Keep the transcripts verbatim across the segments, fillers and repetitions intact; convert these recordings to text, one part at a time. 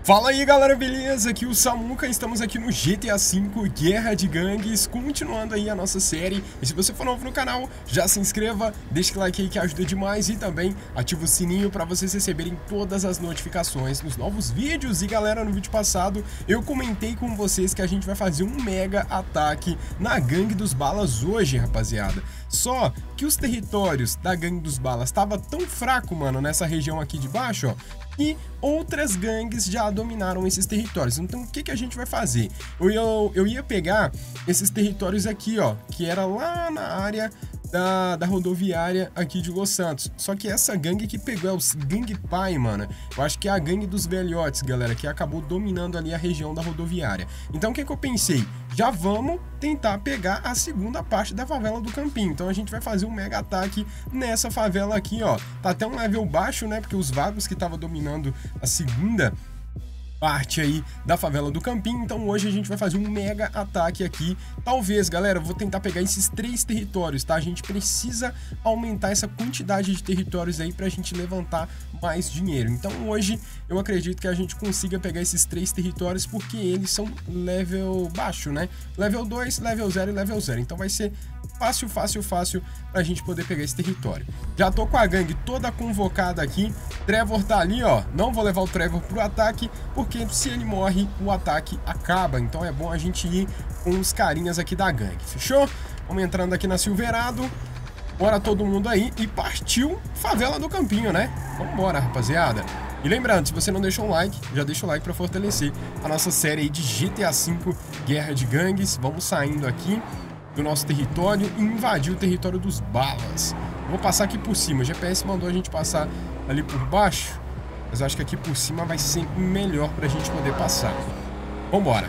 Fala aí galera, beleza? Aqui o Samuca, estamos aqui no G T A cinco Guerra de Gangues, continuando aí a nossa série. E se você for novo no canal, já se inscreva, deixa o like aí que ajuda demais e também ativa o sininho para vocês receberem todas as notificações nos novos vídeos. E galera, no vídeo passado eu comentei com vocês que a gente vai fazer um mega ataque na Gangue dos Balas hoje, rapaziada. Só que os territórios da Gangue dos Balas tava tão fraco, mano, nessa região aqui de baixo, ó, e outras gangues já dominaram esses territórios. Então o que, que a gente vai fazer? Eu, eu, eu ia pegar esses territórios aqui, ó, que era lá na área da, da rodoviária aqui de Los Santos. Só que essa gangue que pegou é o Gangue Pai, mano. Eu acho que é a gangue dos velhotes, galera, que acabou dominando ali a região da rodoviária. Então o que, que eu pensei? Já vamos tentar pegar a segunda parte da favela do Campinho. Então a gente vai fazer um mega ataque nessa favela aqui, ó. Tá até um level baixo, né? Porque os vagos que estavam dominando a segunda parte aí da favela do Campinho. Então hoje a gente vai fazer um mega ataque aqui. Talvez, galera, eu vou tentar pegar esses três territórios, tá? A gente precisa aumentar essa quantidade de territórios aí pra gente levantar mais dinheiro. Então hoje eu acredito que a gente consiga pegar esses três territórios porque eles são level baixo, né? Level dois, level zero e level zero. Então vai ser fácil, fácil, fácil pra gente poder pegar esse território. Já tô com a gangue toda convocada aqui. Trevor tá ali, ó. Não vou levar o Trevor pro ataque, porque se ele morre, o ataque acaba. Então é bom a gente ir com os carinhas aqui da gangue, fechou? Vamos entrando aqui na Silverado. Bora todo mundo aí e partiu favela do Campinho, né? Vambora, rapaziada. E lembrando, se você não deixou um like, já deixa o like pra fortalecer a nossa série aí de G T A cinco Guerra de Gangues. Vamos saindo aqui do nosso território e invadir o território dos Balas. Vou passar aqui por cima. O G P S mandou a gente passar ali por baixo, mas eu acho que aqui por cima vai ser melhor pra gente poder passar. Vambora.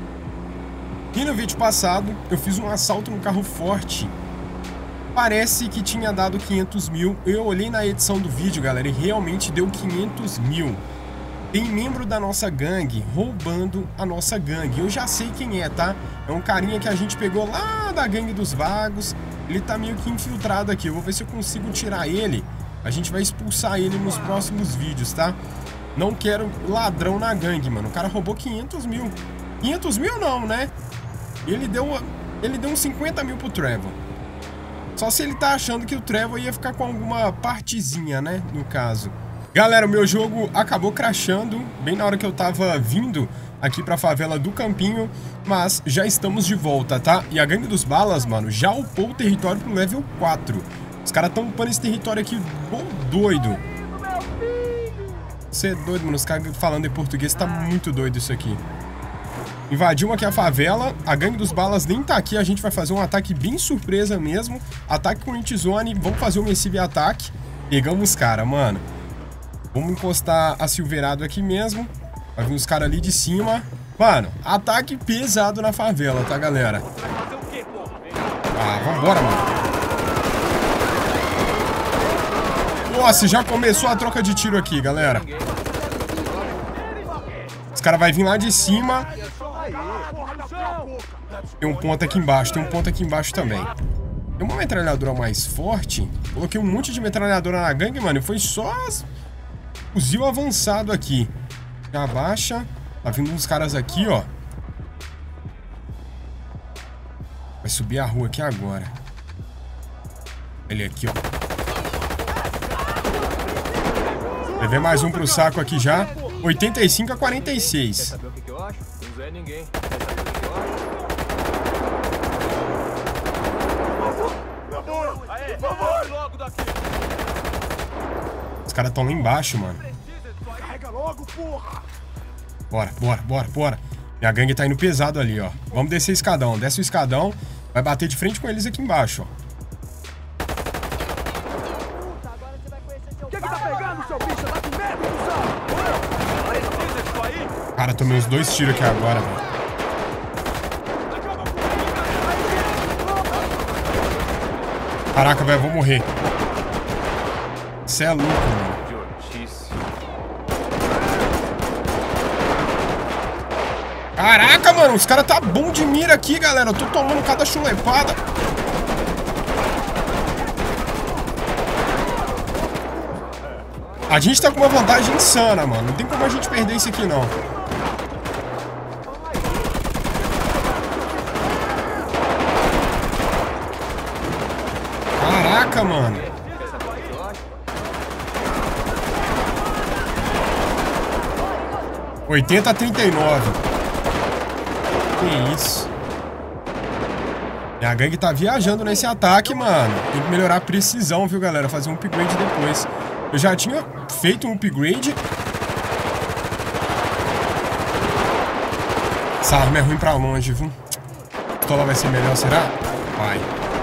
E no vídeo passado eu fiz um assalto no carro forte. Parece que tinha dado quinhentos mil. Eu olhei na edição do vídeo, galera, e realmente deu quinhentos mil. Tem membro da nossa gangue roubando a nossa gangue. Eu já sei quem é, tá? É um carinha que a gente pegou lá da gangue dos vagos. Ele tá meio que infiltrado aqui. Eu vou ver se eu consigo tirar ele. A gente vai expulsar ele nos próximos vídeos, tá? Não quero ladrão na gangue, mano. O cara roubou quinhentos mil. quinhentos mil não, né? Ele deu, ele deu uns cinquenta mil pro Trevor. Só se ele tá achando que o Trevor ia ficar com alguma partezinha, né? No caso. Galera, o meu jogo acabou crashando bem na hora que eu tava vindo aqui pra favela do Campinho, mas já estamos de volta, tá? E a Gangue dos Balas, mano, já upou o território pro level quatro. Os caras tão upando esse território aqui, bom doido. Você é doido, mano, os caras falando em português, tá muito doido isso aqui. Invadimos aqui a favela, a Gangue dos Balas nem tá aqui, a gente vai fazer um ataque bem surpresa mesmo. Ataque com Hit-Zone, vamos fazer um Massive Attack. Pegamos os caras, mano. Vamos encostar a Silverado aqui mesmo. Vai vir os caras ali de cima. Mano, ataque pesado na favela, tá, galera? Ah, vambora, mano. Nossa, já começou a troca de tiro aqui, galera. Os caras vão vir lá de cima. Tem um ponto aqui embaixo, tem um ponto aqui embaixo também. Tem uma metralhadora mais forte. Coloquei um monte de metralhadora na gangue, mano, e foi só fuzil avançado aqui. Já abaixa. Tá vindo uns caras aqui, ó. Vai subir a rua aqui agora. Ele aqui, ó. Levei mais um pro saco aqui já. oitenta e cinco a quarenta e seis. Quer saber o que que eu acho? Não é ninguém. Quer saber o que que eu acho? Os caras estão lá embaixo, mano. Bora, bora, bora, bora. Minha gangue tá indo pesado ali, ó. Vamos descer o escadão. Desce o escadão. Vai bater de frente com eles aqui embaixo, ó. Cara, tomei uns dois tiros aqui agora, velho. Caraca, velho, eu vou morrer. Você é louco, mano. Caraca, mano, os caras tá bom de mira aqui, galera. Eu tô tomando cada chulepada. A gente tá com uma vantagem insana, mano. Não tem como a gente perder isso aqui, não. Caraca, mano. oitenta a trinta e nove. Que isso? Minha gangue tá viajando nesse ataque, mano. Tem que melhorar a precisão, viu, galera? Fazer um upgrade depois. Eu já tinha feito um upgrade. Essa arma é ruim pra longe, viu? A pistola vai ser melhor, será? Vai.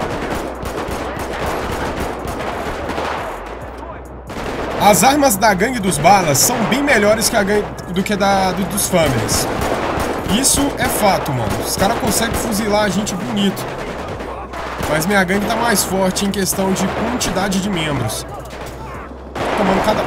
As armas da gangue dos balas são bem melhores que a gangue, do que da do, dos families. Isso é fato, mano. Os caras conseguem fuzilar a gente bonito. Mas minha gangue tá mais forte em questão de quantidade de membros. Tomando cada...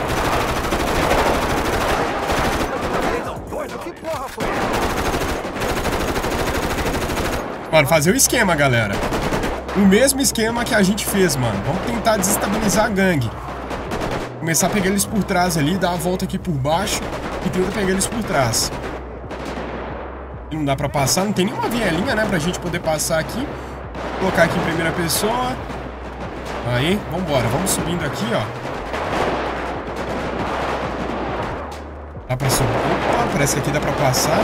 Mano, fazer o esquema, galera. O mesmo esquema que a gente fez, mano. Vamos tentar desestabilizar a gangue. Começar a pegar eles por trás ali, dar a volta aqui por baixo e tenta pegar eles por trás. Não dá pra passar, não tem nenhuma vielinha, né, pra gente poder passar aqui. Vou colocar aqui em primeira pessoa. Aí, vambora, vamos subindo aqui, ó. Dá pra subir. Opa, parece que aqui dá pra passar.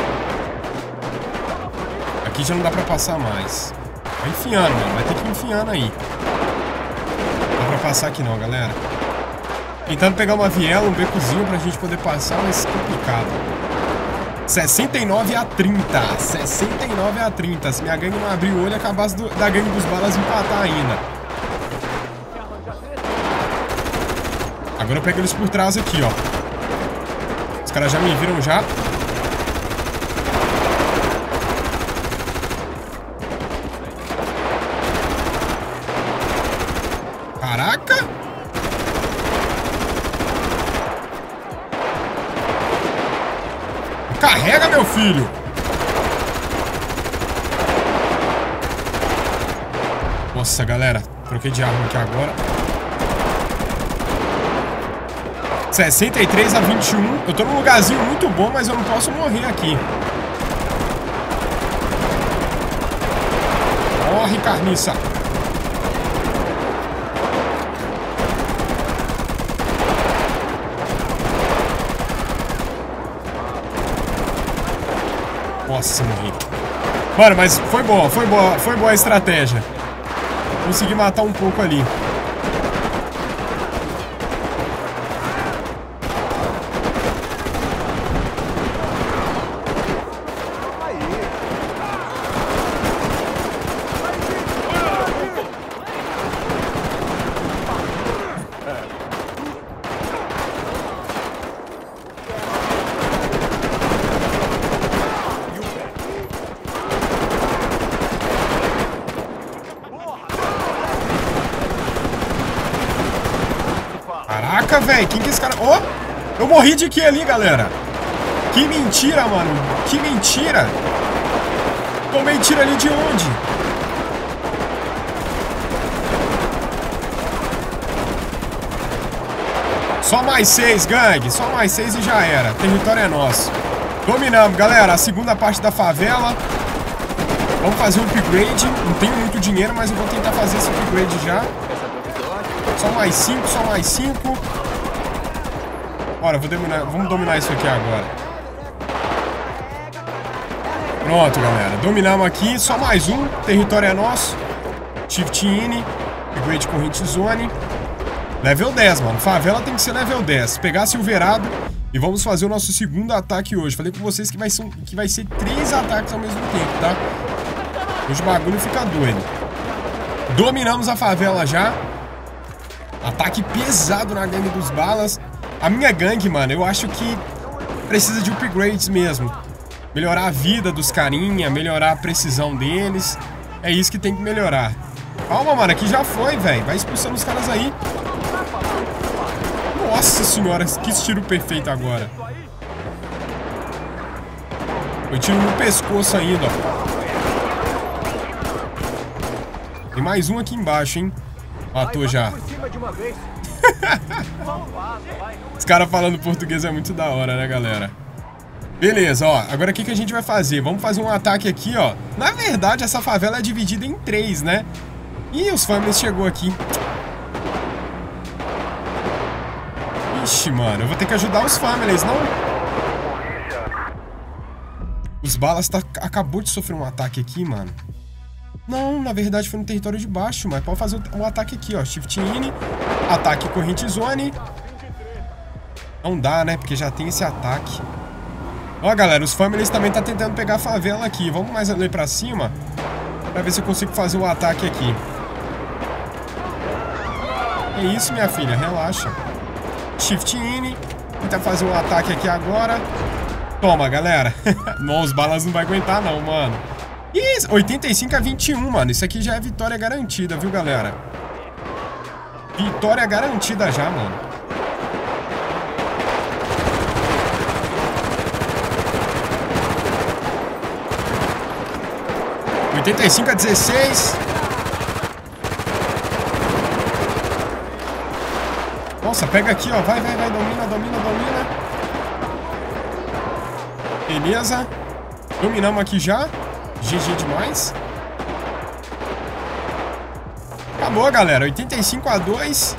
Aqui já não dá pra passar mais. Vai enfiando, mano, vai ter que ir enfiando aí. Não dá pra passar aqui não, galera. Tentando pegar uma viela, um becozinho pra gente poder passar, mas complicado. sessenta e nove a trinta. sessenta e nove a trinta. Se minha gangue não abrir o olho, é capaz do, da gangue dos balas empatar ainda. Agora eu pego eles por trás aqui, ó. Os caras já me viram já. Caraca! Carrega, meu filho! Nossa, galera. Troquei de arma aqui agora. sessenta e três a vinte e um. Eu tô num lugarzinho muito bom, mas eu não posso morrer aqui. Morre, carniça! Nossa, morri. Mano, mas foi boa, foi boa, foi boa a estratégia. Consegui matar um pouco ali. Caraca, velho, quem que é esse cara... Ó, oh, eu morri de quê ali, galera? Que mentira, mano. Que mentira. Tomei tiro ali de onde? Só mais seis, gangue. Só mais seis e já era. O território é nosso. Dominamos, galera. A segunda parte da favela. Vamos fazer um upgrade. Não tenho muito dinheiro, mas eu vou tentar fazer esse upgrade já. Só mais cinco, só mais cinco. Bora, vou dominar, vamos dominar isso aqui agora. Pronto, galera. Dominamos aqui. Só mais um. Território é nosso. Shift in. Upgrade corrente zone. Level dez, mano. Favela tem que ser level dez. Pegar Silverado e vamos fazer o nosso segundo ataque hoje. Falei com vocês que vai ser, que vai ser três ataques ao mesmo tempo, tá? Hoje o bagulho fica doido. Dominamos a favela já. Ataque pesado na gangue dos balas. A minha gangue, mano, eu acho que precisa de upgrades mesmo. Melhorar a vida dos carinha, melhorar a precisão deles. É isso que tem que melhorar. Calma, mano, aqui já foi, velho. Vai expulsando os caras aí. Nossa senhora, que tiro perfeito agora. Foi tiro no pescoço ainda, ó. Tem mais um aqui embaixo, hein. Matou já. Os caras falando português é muito da hora, né, galera? Beleza, ó. Agora o que, que a gente vai fazer? Vamos fazer um ataque aqui, ó. Na verdade, essa favela é dividida em três, né? Ih, os families chegou aqui. Ixi, mano. Eu vou ter que ajudar os families, não? Os balas tá... acabou de sofrer um ataque aqui, mano. Não, na verdade foi no território de baixo, mas pode fazer o ataque aqui, ó. Shift in, ataque corrente zone. Não dá, né? Porque já tem esse ataque. Ó, galera, os families também tá tentando pegar a favela aqui. Vamos mais ali pra cima pra ver se eu consigo fazer um ataque aqui. É isso, minha filha, relaxa. Shift in, tentar fazer um ataque aqui agora. Toma, galera. Não, os balas não vai aguentar não, mano. Ih, oitenta e cinco a vinte e um, mano. Isso aqui já é vitória garantida, viu, galera? Vitória garantida já, mano. oitenta e cinco a dezesseis. Nossa, pega aqui, ó. Vai, vai, vai. Domina, domina, domina. Beleza. Dominamos aqui já. G G demais. Acabou, galera. oitenta e cinco a dois.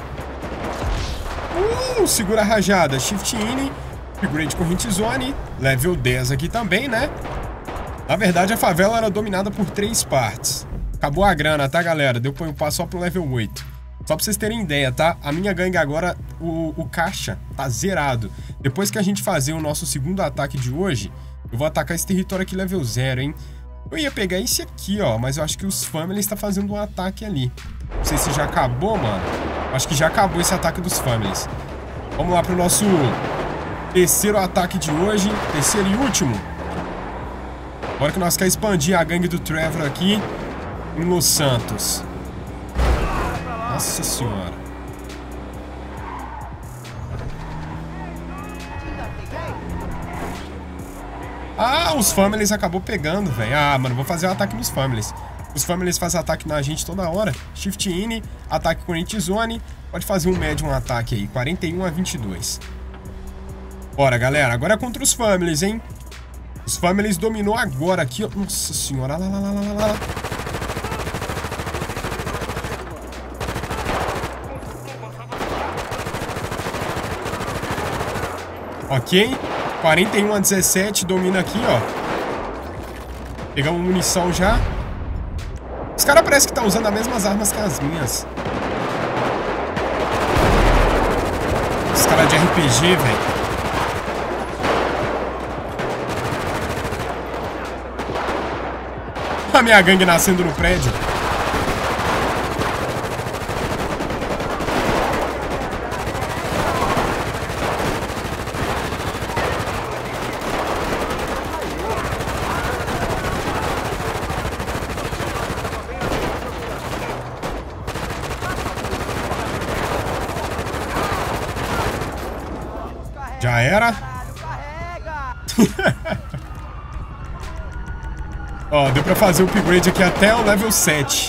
Uh, segura a rajada. Shift in. Upgrade corrente zone. Level dez aqui também, né? Na verdade, a favela era dominada por três partes. Acabou a grana, tá, galera? Deu pra eu passar só pro level oito. Só pra vocês terem ideia, tá? A minha gangue agora, o, o caixa tá zerado. Depois que a gente fazer o nosso segundo ataque de hoje, eu vou atacar esse território aqui level zero, hein? Eu ia pegar esse aqui, ó, mas eu acho que os families tá fazendo um ataque ali. Não sei se já acabou, mano. Acho que já acabou esse ataque dos families. Vamos lá pro nosso terceiro ataque de hoje. Terceiro e último. Agora que nós queremos expandir a gangue do Trevor aqui em Los Santos. Nossa senhora. Ah, os families acabou pegando, velho. Ah, mano, vou fazer o ataque nos families. Os families fazem ataque na gente toda hora. Shift in, ataque corrente zone. Pode fazer um médium ataque aí. quarenta e um a vinte e dois. Bora, galera. Agora é contra os families, hein? Os families dominou agora aqui, ó. Nossa senhora. Lá, lá, lá, lá, lá, lá. Ok. quarenta e um a dezessete. Domina aqui, ó. Pegamos munição já. Os caras parecem que estão usando as mesmas armas que as minhas. Os caras de R P G, velho. A minha gangue nascendo no prédio. Já era. Ó, deu pra fazer o upgrade aqui até o level sete.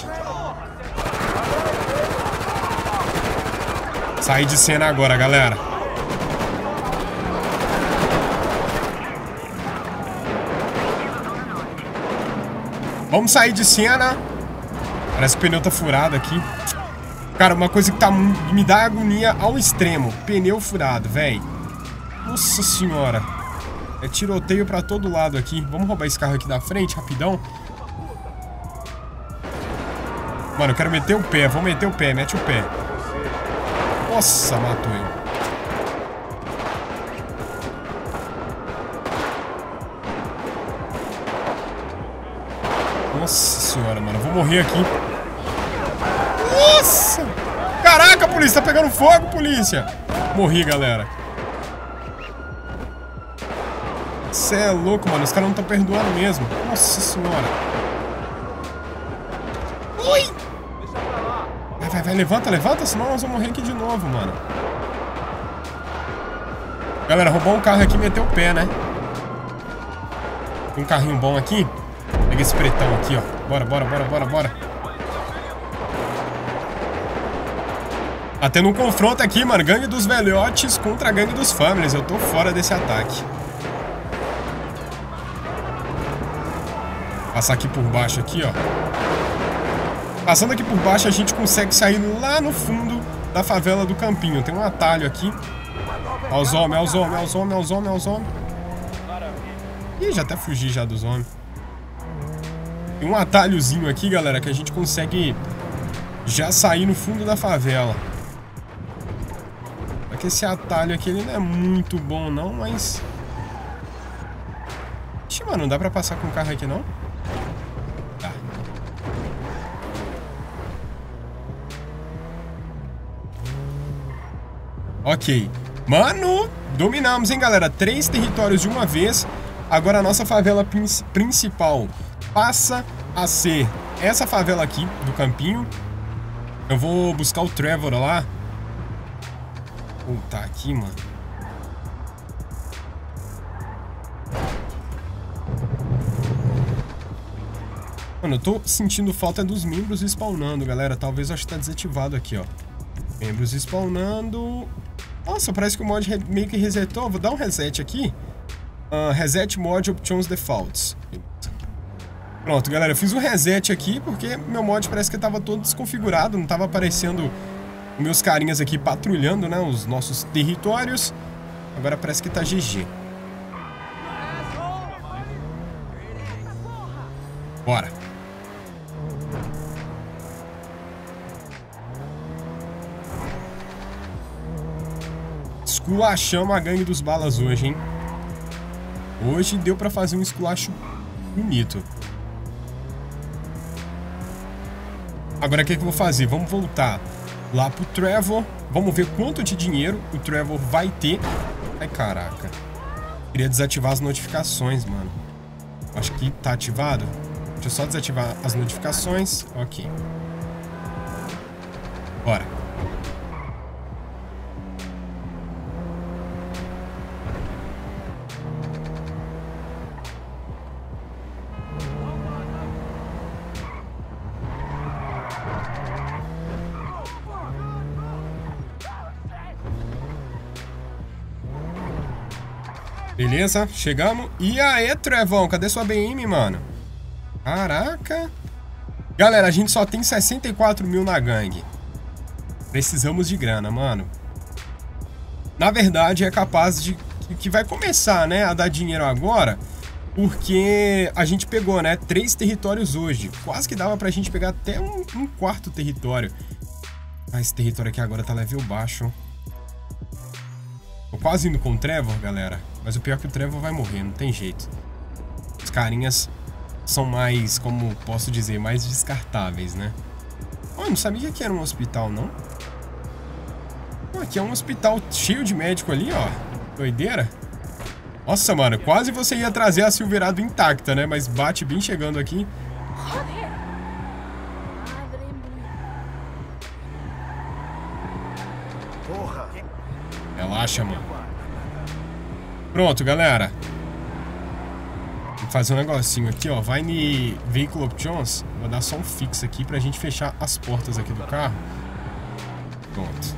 Sair de cena agora, galera. Vamos sair de cena. Parece que o pneu tá furado aqui. Cara, uma coisa que tá, me dá agonia ao extremo. Pneu furado, velho. Nossa senhora. É tiroteio pra todo lado aqui. Vamos roubar esse carro aqui da frente, rapidão. Mano, eu quero meter o pé. Vou meter o pé, mete o pé. Nossa, matou eu. Nossa senhora, mano. Eu vou morrer aqui. Nossa! Caraca, polícia. Tá pegando fogo, polícia. Morri, galera. Você é louco, mano. Os caras não estão perdoando mesmo. Nossa senhora. Ui! Vai, vai, vai. Levanta, levanta. Senão nós vamos morrer aqui de novo, mano. Galera, roubou um carro aqui e meteu o pé, né? Tem um carrinho bom aqui. Pega esse pretão aqui, ó. Bora, bora, bora, bora, bora. Tá tendo um confronto aqui, mano. Gangue dos velhotes contra a gangue dos families. Eu tô fora desse ataque. Passar aqui por baixo aqui, ó. Passando aqui por baixo, a gente consegue sair lá no fundo da favela do Campinho. Tem um atalho aqui. Ó os homens, ó os homens, ó os homens, ó os homens, ó os homens. Ih, já até fugi já dos homens. Tem um atalhozinho aqui, galera, que a gente consegue já sair no fundo da favela. Só que esse atalho aqui, ele não é muito bom não, mas... Ixi, mano, não dá pra passar com o carro aqui não? Tá. Ok. Mano, dominamos, hein, galera? Três territórios de uma vez. Agora a nossa favela principal passa a ser essa favela aqui, do Campinho. Eu vou buscar o Trevor lá. Voltar aqui, mano. Mano, eu tô sentindo falta dos membros spawnando, galera. Talvez eu acho que tá desativado aqui, ó. Membros spawnando... Nossa, parece que o mod meio que resetou. Vou dar um reset aqui. Uh, reset mod options defaults. Pronto, galera. Eu fiz um reset aqui porque meu mod parece que tava todo desconfigurado. Não tava aparecendo meus carinhas aqui patrulhando, né? Os nossos territórios. Agora parece que tá G G. Bora. Esculachamos a gangue dos balas hoje, hein? Hoje deu pra fazer um esculacho bonito. Agora o que, que eu vou fazer? Vamos voltar lá pro Trevor. Vamos ver quanto de dinheiro o Trevor vai ter. Ai, caraca. Queria desativar as notificações, mano. Acho que tá ativado. Deixa eu só desativar as notificações. Ok. Bora. Beleza, chegamos. E aí, Trevão, cadê sua B M, mano? Caraca. Galera, a gente só tem sessenta e quatro mil na gangue. Precisamos de grana, mano. Na verdade, é capaz de... Que vai começar, né, a dar dinheiro agora. Porque a gente pegou, né, três territórios hoje. Quase que dava pra gente pegar até um, um quarto território. Ah, esse território aqui agora tá level baixo. Tô quase indo com o Trevor, galera. Mas o pior é que o Trevor vai morrer, não tem jeito. Os carinhas são mais, como posso dizer, mais descartáveis, né? Oh, eu não sabia que aqui era um hospital, não. Oh, aqui é um hospital cheio de médico ali, ó. Doideira. Nossa, mano, quase você ia trazer a Silverado intacta, né? Mas bate bem chegando aqui. Relaxa, mano. Pronto, galera. Vou fazer um negocinho aqui, ó. Vai em Vehicle Options. Vou dar só um fix aqui pra gente fechar as portas aqui do carro. Pronto.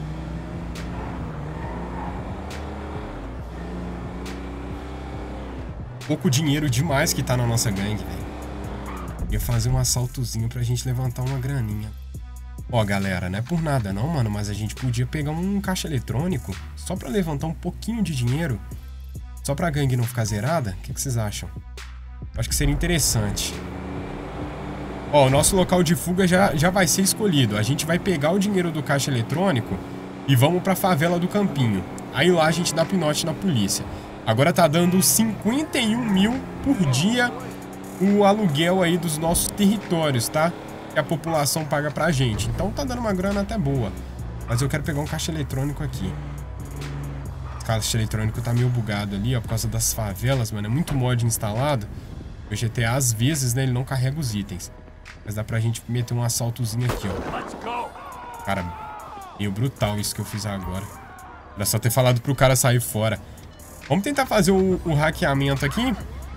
Pouco dinheiro demais que tá na nossa gangue, velho. Ia fazer um assaltozinho pra gente levantar uma graninha. Ó, galera, não é por nada não, mano, mas a gente podia pegar um caixa eletrônico só pra levantar um pouquinho de dinheiro. Só pra gangue não ficar zerada. O que, que vocês acham? Acho que seria interessante. Ó, o nosso local de fuga já, já vai ser escolhido. A gente vai pegar o dinheiro do caixa eletrônico e vamos pra favela do Campinho. Aí lá a gente dá pinote na polícia. Agora tá dando cinquenta e um mil por dia o aluguel aí dos nossos territórios, tá? Que a população paga pra gente. Então tá dando uma grana até boa. Mas eu quero pegar um caixa eletrônico aqui. O caixa eletrônico tá meio bugado ali, ó, por causa das favelas, mano. É muito mod instalado. O G T A, às vezes, né, ele não carrega os itens. Mas dá pra gente meter um assaltozinho aqui, ó. Cara, meio brutal isso que eu fiz agora. Era só ter falado pro cara sair fora. Vamos tentar fazer o, o hackeamento aqui.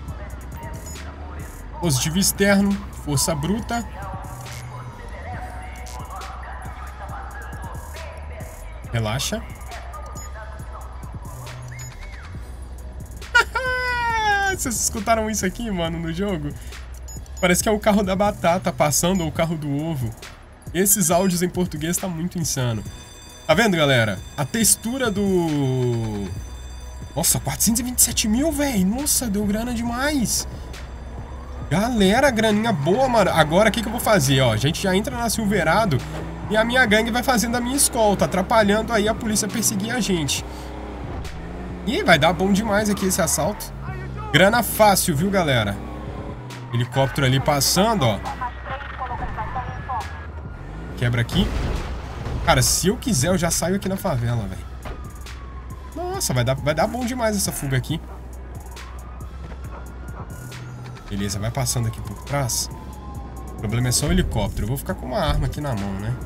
Positivo externo, força bruta. Relaxa. Vocês escutaram isso aqui, mano, no jogo? Parece que é o carro da batata passando ou o carro do ovo. Esses áudios em português tá muito insano. Tá vendo, galera? A textura do... Nossa, quatrocentos e vinte e sete mil, velho. Nossa, deu grana demais. Galera, graninha boa, mano. Agora, o que que eu vou fazer? Ó, a gente já entra na Silverado e a minha gangue vai fazendo a minha escolta, atrapalhando aí a polícia perseguir a gente. Ih, vai dar bom demais aqui esse assalto. Grana fácil, viu, galera? Helicóptero ali passando, ó. Quebra aqui. Cara, se eu quiser, eu já saio aqui na favela, velho. Nossa, vai dar, vai dar bom demais essa fuga aqui. Beleza, vai passando aqui por trás. O problema é só o helicóptero. Eu vou ficar com uma arma aqui na mão, né?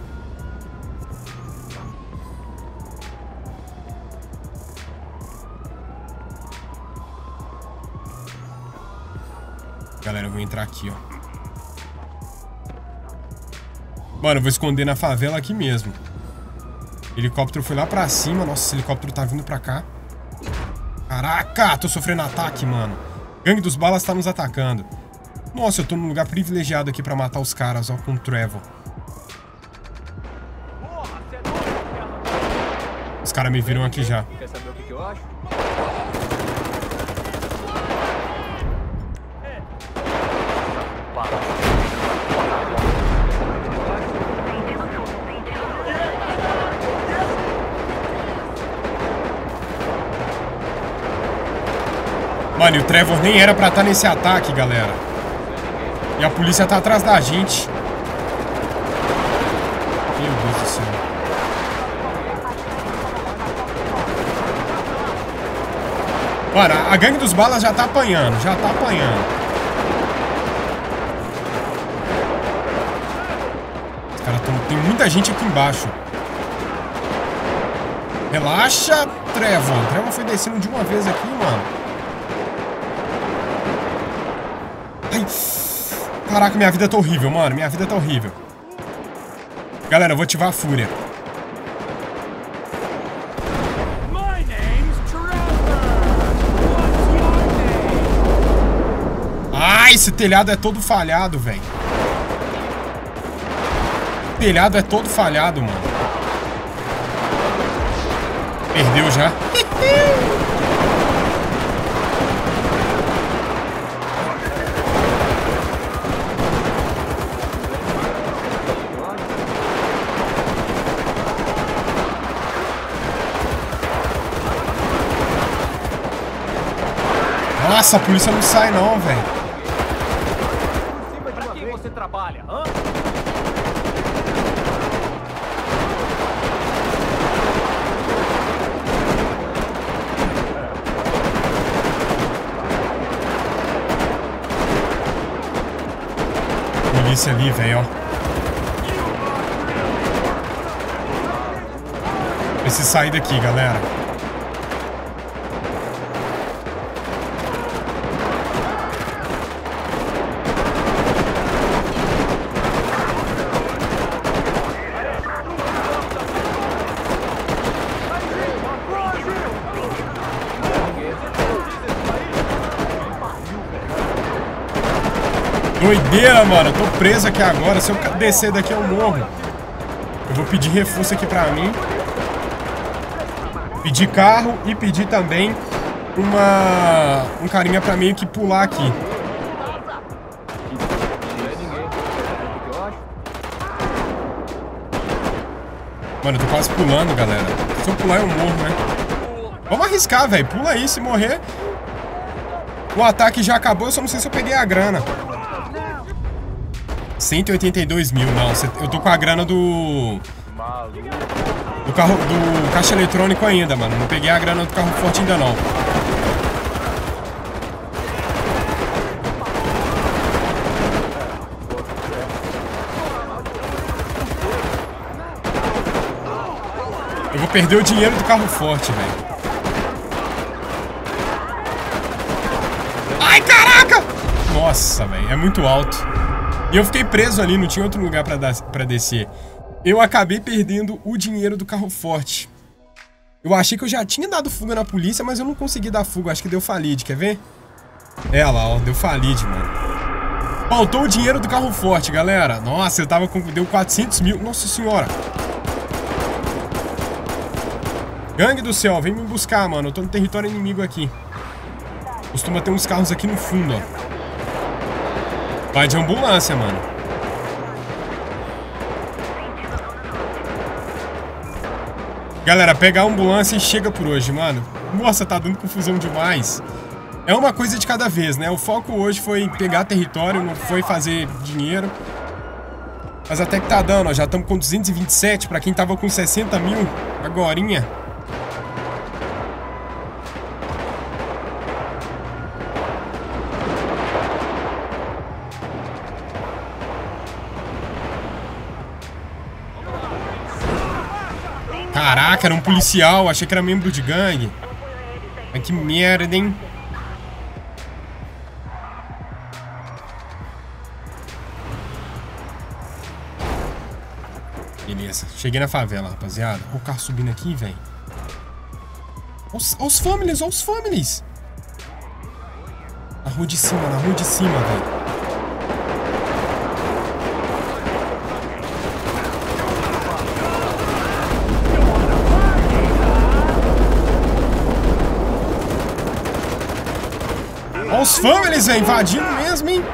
Galera, eu vou entrar aqui, ó. Mano, eu vou esconder na favela aqui mesmo. O helicóptero foi lá pra cima. Nossa, esse helicóptero tá vindo pra cá. Caraca, tô sofrendo ataque, mano. Gangue dos Balas tá nos atacando. Nossa, eu tô num lugar privilegiado aqui pra matar os caras, ó, com o Trevor. Os caras me viram aqui já. Quer saber o que eu acho? Mano, e o Trevor nem era pra estar nesse ataque, galera. E a polícia tá atrás da gente. Meu Deus do céu. Mano, a gangue dos Balas já tá apanhando, já tá apanhando. Os caras tão... Tem muita gente aqui embaixo. Relaxa, Trevor. O Trevor foi descendo de uma vez aqui, mano. Ai. Caraca, minha vida tá horrível, mano. Minha vida tá horrível. Galera, eu vou ativar a fúria. Ai, esse telhado é todo falhado, velho. O telhado é todo falhado, mano. Perdeu já. Nossa, a polícia não sai não, velho. Pra quem você trabalha, hã? Polícia ali, velho, ó. Preciso sair daqui, galera. Doideira, mano. Eu tô preso aqui agora. Se eu descer daqui eu morro. Eu vou pedir reforço aqui pra mim. Pedir carro e pedir também uma... um carinha pra mim que pular aqui. Mano, eu tô quase pulando, galera. Se eu pular eu morro, né? Vamos arriscar, velho. Pula aí, se morrer. O ataque já acabou, eu só não sei se eu peguei a grana. cento e oitenta e dois mil, não. Eu tô com a grana do... Do carro... Do caixa eletrônico ainda, mano. Não peguei a grana do carro forte ainda, não. Eu vou perder o dinheiro do carro forte, velho. Ai, caraca! Nossa, velho. É muito alto. E eu fiquei preso ali, não tinha outro lugar pra, dar, pra descer. Eu acabei perdendo o dinheiro do carro forte. Eu achei que eu já tinha dado fuga na polícia, mas eu não consegui dar fuga. Acho que deu falide, quer ver? É lá, ó, deu falide, mano. Faltou o dinheiro do carro forte, galera. Nossa, eu tava com... Deu quatrocentos mil. Nossa senhora. Gangue do céu, vem me buscar, mano. Eu tô no território inimigo aqui. Costuma ter uns carros aqui no fundo, ó. Vai de ambulância, mano. Galera, pega a ambulância e chega por hoje, mano. Nossa, tá dando confusão demais. É uma coisa de cada vez, né? O foco hoje foi pegar território, não foi fazer dinheiro. Mas até que tá dando, ó. Já estamos com duzentos e vinte e sete, pra quem tava com sessenta mil agorinha. Caraca, era um policial, achei que era membro de gangue. Mas que merda, hein? Beleza, cheguei na favela, rapaziada. Olha o carro subindo aqui, velho. Olha os, os families, olha os families. Na rua de cima, na rua de cima, velho. Olha os families, velho, invadindo mesmo, hein?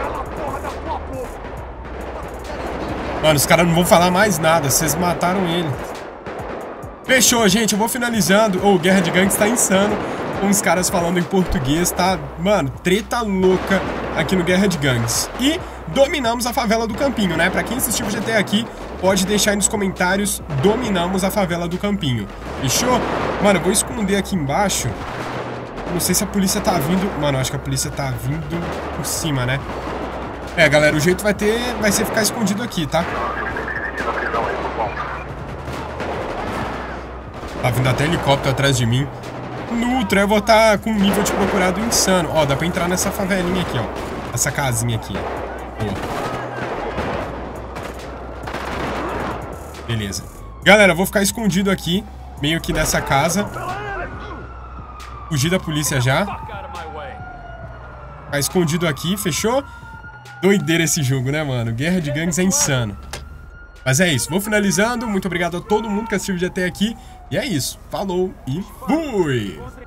Mano, os caras não vão falar mais nada, vocês mataram ele. Fechou, gente, eu vou finalizando. Ô, oh, Guerra de Gangues tá insano. Com os caras falando em português, tá? Mano, treta louca aqui no Guerra de Gangues. E dominamos a favela do Campinho, né? Pra quem assistiu o G T A aqui, pode deixar aí nos comentários. Dominamos a favela do Campinho. Fechou? Mano, eu vou esconder aqui embaixo. Não sei se a polícia tá vindo... Mano, eu acho que a polícia tá vindo por cima, né? É, galera, o jeito vai ter... Vai ser ficar escondido aqui, tá? Tá vindo até helicóptero atrás de mim. No Trevor tá com um nível de procurado insano. Ó, dá pra entrar nessa favelinha aqui, ó. Essa casinha aqui. Boa. Beleza. Galera, eu vou ficar escondido aqui. Meio que nessa casa. Fugir da polícia já. Ficar escondido aqui, fechou? Doideira esse jogo, né, mano? Guerra de Gangues é insano. Mas é isso, vou finalizando. Muito obrigado a todo mundo que assistiu o vídeo até aqui. E é isso, falou e fui!